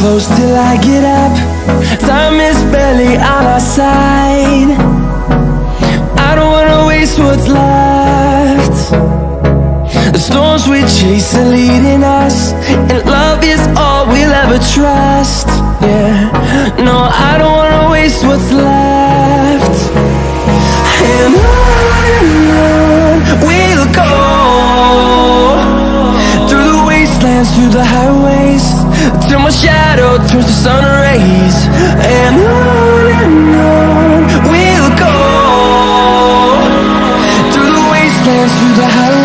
close till I get up. Time is barely on our side. I don't wanna waste what's left. The storms we chase are leading us, and love is all we'll ever trust. Yeah, no, I don't wanna waste what's left. And on we'll go, through the wastelands, through the highways, till my shadow turns to sun rays. And on we'll go, through the wastelands, through the highways,